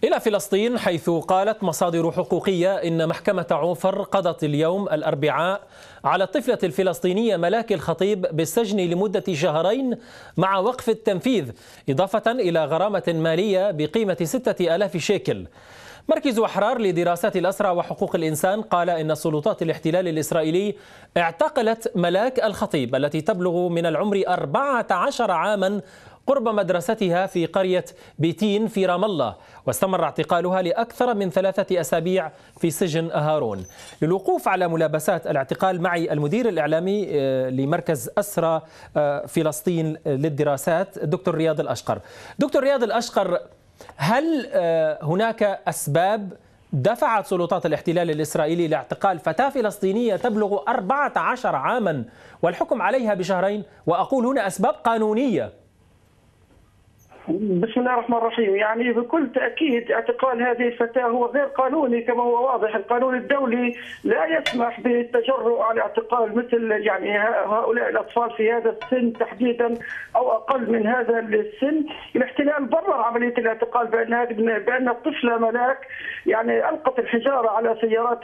إلى فلسطين، حيث قالت مصادر حقوقية إن محكمة عوفر قضت اليوم الأربعاء على الطفلة الفلسطينية ملاك الخطيب بالسجن لمدة شهرين مع وقف التنفيذ، إضافة إلى غرامة مالية بقيمة 6000 شيكل. مركز أحرار لدراسات الأسرى وحقوق الإنسان قال إن سلطات الاحتلال الإسرائيلي اعتقلت ملاك الخطيب التي تبلغ من العمر 14 عاما قرب مدرستها في قرية بيتين في رام الله، واستمر اعتقالها لأكثر من 3 أسابيع في سجن هارون. للوقوف على ملابسات الاعتقال معي المدير الإعلامي لمركز أسرى فلسطين للدراسات دكتور رياض الأشقر. دكتور رياض الأشقر، هل هناك أسباب دفعت سلطات الاحتلال الإسرائيلي لاعتقال فتاة فلسطينية تبلغ 14 عاما والحكم عليها بشهرين؟ وأقول هنا أسباب قانونية. بسم الله الرحمن الرحيم. يعني بكل تأكيد اعتقال هذه الفتاة هو غير قانوني كما هو واضح. القانون الدولي لا يسمح بالتجرؤ على اعتقال مثل يعني هؤلاء الأطفال في هذا السن تحديدا أو أقل من هذا السن. الاحتلال برر عملية الاعتقال بأن الطفلة ملاك يعني ألقت الحجارة على سيارات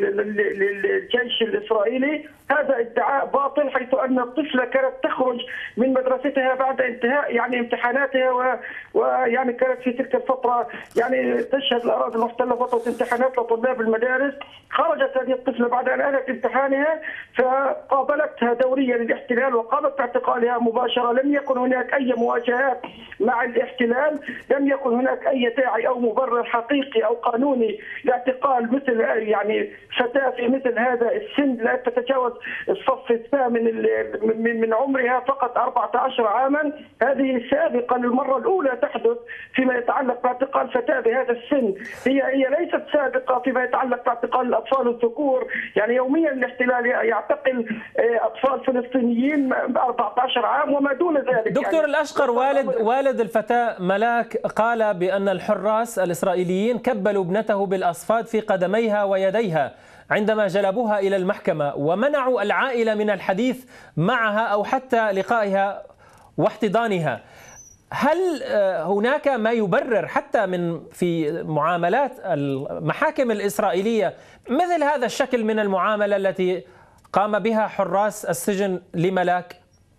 الجيش الإسرائيلي. هذا ادعاء باطل، حيث أن الطفلة كانت تخرج من مدرستها بعد انتهاء يعني امتحاناتها ويعني كانت في تلك الفترة يعني تشهد الأراضي المحتلة فترة امتحانات لطلاب المدارس. خرجت هذه الطفلة بعد أن أنهت امتحانها فقابلتها دوريا الاحتلال وقامت باعتقالها مباشرة. لم يكن هناك أي مواجهات مع الاحتلال، لم يكن هناك أي داعي أو مبرر حقيقي أو قانوني لاعتقال مثل يعني فتاة في مثل هذا السن لا تتجاوز الصف الثامن من عمرها فقط 14 عاما. هذه سابقا المرة الأولى تحدث فيما يتعلق باعتقال فتاة بهذا السن. هي ليست سابقة فيما يتعلق باعتقال الأطفال الذكور. يعني يوميا الاحتلال يعتقل أطفال فلسطينيين 14 عام وما دون ذلك. دكتور يعني الأشقر، والد الفتاة ملاك قال بأن الحراس الإسرائيليين كبلوا ابنته بالأصفاد في قدميها ويديها عندما جلبوها إلى المحكمة، ومنعوا العائلة من الحديث معها أو حتى لقائها واحتضانها. هل هناك ما يبرر حتى في معاملات المحاكم الإسرائيلية مثل هذا الشكل من المعاملة التي قام بها حراس السجن لملاك؟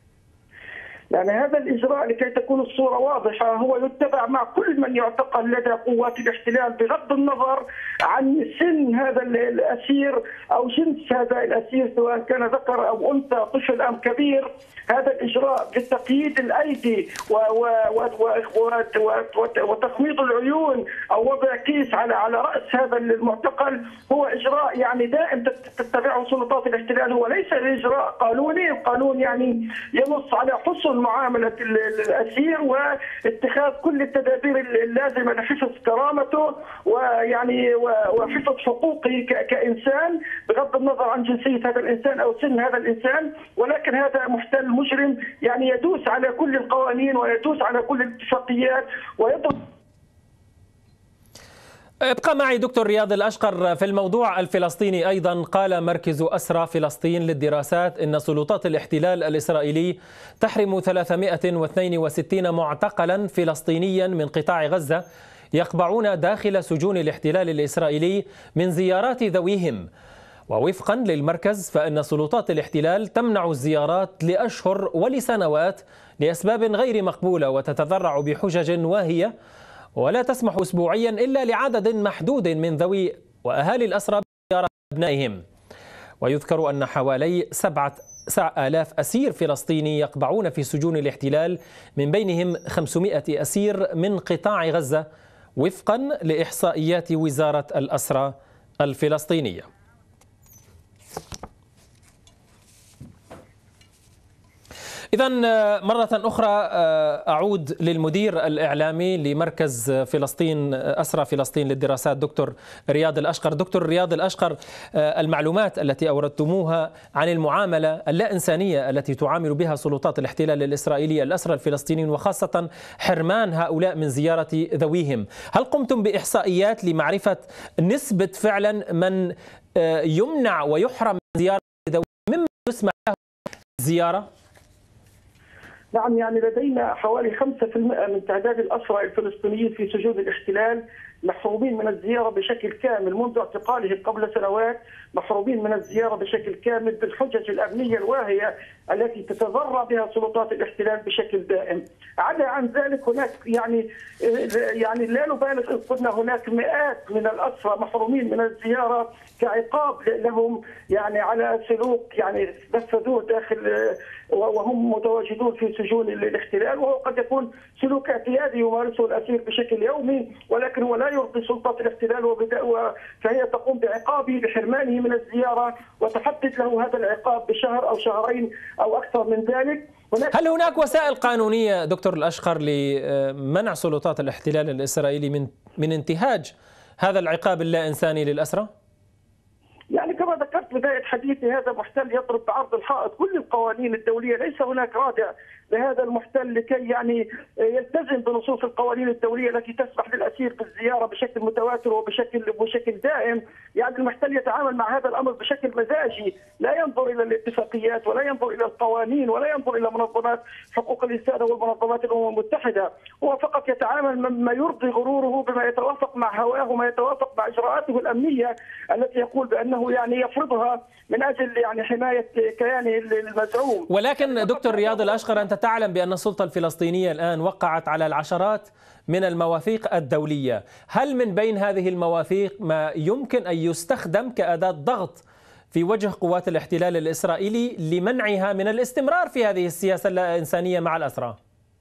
يعني هذا الإجراء لكي تكون الصورة واضحة هو يتبع مع كل من يعتقل لدى قوات الاحتلال بغض النظر عن سن هذا الأسير أو جنس هذا الأسير، سواء كان ذكر أو أنثى، طفل أم كبير. هذا الإجراء بتقييد الأيدي وتخميط العيون أو وضع كيس على رأس هذا المعتقل هو إجراء يعني دائم تتبعه سلطات الاحتلال. هو ليس إجراء قانوني. القانون يعني ينص على حسن معاملة الأسير واتخاذ كل التدابير اللازمة لحفظ كرامته ويعني وحفظ حقوقه كإنسان بغض النظر عن جنسية هذا الإنسان أو سن هذا الإنسان. ولكن هذا محتل مجرم يعني يدوس على كل القوانين ويدوس على كل الاتفاقيات ويضرب. ابقى معي دكتور رياض الأشقر. في الموضوع الفلسطيني أيضا قال مركز أسرى فلسطين للدراسات إن سلطات الاحتلال الإسرائيلي تحرم 362 معتقلا فلسطينيا من قطاع غزة يقبعون داخل سجون الاحتلال الإسرائيلي من زيارات ذويهم. ووفقا للمركز فإن سلطات الاحتلال تمنع الزيارات لأشهر ولسنوات لأسباب غير مقبولة وتتذرع بحجج واهية، ولا تسمح أسبوعيا إلا لعدد محدود من ذوي وأهالي الأسرى بزيارة أبنائهم. ويذكر أن حوالي 7000 أسير فلسطيني يقبعون في سجون الاحتلال، من بينهم 500 أسير من قطاع غزة وفقا لإحصائيات وزارة الأسرى الفلسطينية. إذن مرة أخرى أعود للمدير الإعلامي لمركز فلسطين أسرى فلسطين للدراسات دكتور رياض الأشقر. دكتور رياض الأشقر، المعلومات التي أوردتموها عن المعاملة اللا إنسانية التي تعامل بها سلطات الاحتلال الإسرائيلي الأسرى الفلسطينيين وخاصة حرمان هؤلاء من زيارة ذويهم، هل قمتم بإحصائيات لمعرفة نسبة فعلا من يمنع ويحرم من زيارة ذويهم مما يسمح له زيارة؟ نعم، يعني لدينا حوالي 5% من تعداد الأسرى الفلسطينيين في سجون الاحتلال محرومين من الزيارة بشكل كامل منذ اعتقالهم قبل سنوات، محرومين من الزيارة بشكل كامل بالحجج الأمنية الواهية التي تتذرع بها سلطات الاحتلال بشكل دائم. عدا عن ذلك هناك يعني لا نبالغ إن قلنا هناك مئات من الأسرى محرومين من الزيارة كعقاب لهم يعني على سلوك يعني نفذوه داخل وهم متواجدون في سجون الاحتلال، وهو قد يكون سلوك اعتيادي يمارسه الاسير بشكل يومي، ولكن هو لا يرضي سلطات الاحتلال فهي تقوم بعقابه بحرمانه من الزياره وتحدد له هذا العقاب بشهر او شهرين او اكثر من ذلك. هل هناك وسائل قانونيه دكتور الاشقر لمنع سلطات الاحتلال الاسرائيلي من انتهاج هذا العقاب اللا انساني للاسرى؟ يعني كما ذكرت بداية حديثي، هذا محتل يضرب بعرض الحائط كل القوانين الدولية، ليس هناك رادع لهذا المحتل لكي يعني يلتزم بنصوص القوانين الدولية التي تسمح للأسير بالزيارة بشكل متواتر وبشكل دائم. يعني المحتل يتعامل مع هذا الأمر بشكل مزاجي، لا ينظر إلى الاتفاقيات ولا ينظر إلى القوانين ولا ينظر إلى منظمات حقوق الإنسان والمنظمات الأمم المتحدة، هو فقط يتعامل ما يرضي غروره بما يتوافق مع هواه وما يتوافق مع إجراءاته الأمنية التي يقول بأنه يعني يفرضها من أجل يعني حماية كيانه المزعوم. ولكن دكتور رياض الأشقر، أنت تعلم بأن السلطة الفلسطينية الآن وقعت على العشرات من المواثيق الدولية، هل من بين هذه المواثيق ما يمكن أن يستخدم كأداة ضغط في وجه قوات الاحتلال الإسرائيلي لمنعها من الاستمرار في هذه السياسة اللا إنسانية مع الأسرى؟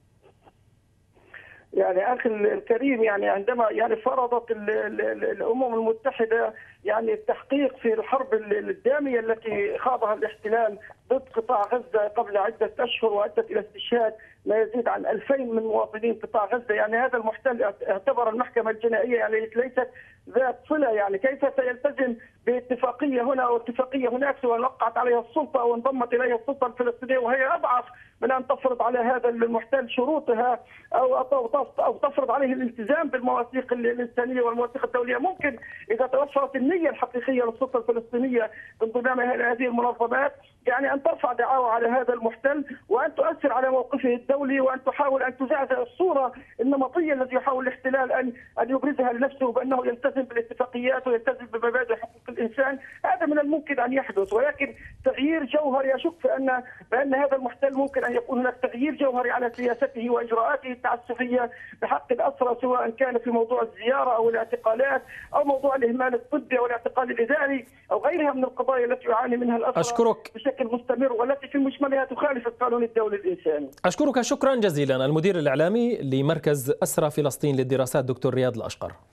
يعني أخي الكريم، يعني عندما يعني فرضت الأمم المتحدة يعني التحقيق في الحرب الدامية التي خاضها الاحتلال ضد قطاع غزة قبل عدة أشهر وأدت إلى استشهاد ما يزيد عن 2000 من مواطنين قطاع غزة، يعني هذا المحتل اعتبر المحكمة الجنائية يعني ليست ذات صلة، يعني كيف سيلتزم باتفاقية هنا واتفاقية هناك سواء وقعت عليها السلطة أو انضمت إليها السلطة الفلسطينية، وهي أضعف من أن تفرض على هذا المحتل شروطها أو تفرض عليه الالتزام بالمواثيق الإنسانية والمواثيق الدولية. ممكن إذا توفرت النية الحقيقية للسلطة الفلسطينية بانضمامها إلى هذه المنظمات يعني أن ترفع دعاوى على هذا المحتل وأن تؤثر على موقفه الدولي وأن تحاول أن تزعزع الصورة النمطية التي يحاول الاحتلال أن يبرزها لنفسه بأنه يلتزم بالاتفاقيات ويلتزم بمبادئ حقوق الإنسان. هذا من الممكن أن يحدث، ولكن تغيير جوهري أشك بأن هذا المحتل ممكن أن يكون هناك تغيير جوهري على سياسته وإجراءاته التعسفية بحق الأسرى، سواء كان في موضوع الزيارة أو الاعتقالات أو موضوع الإهمال الطبي أو الاعتقال الإداري أو غيرها من القضايا التي يعاني منها الأسرى أشكرك بشكل مستمر والتي في مجملها تخالف القانون الدولي الإنساني. أشكرك شكرا جزيلا المدير الإعلامي لمركز أسرى فلسطين للدراسات دكتور رياض الأشقر.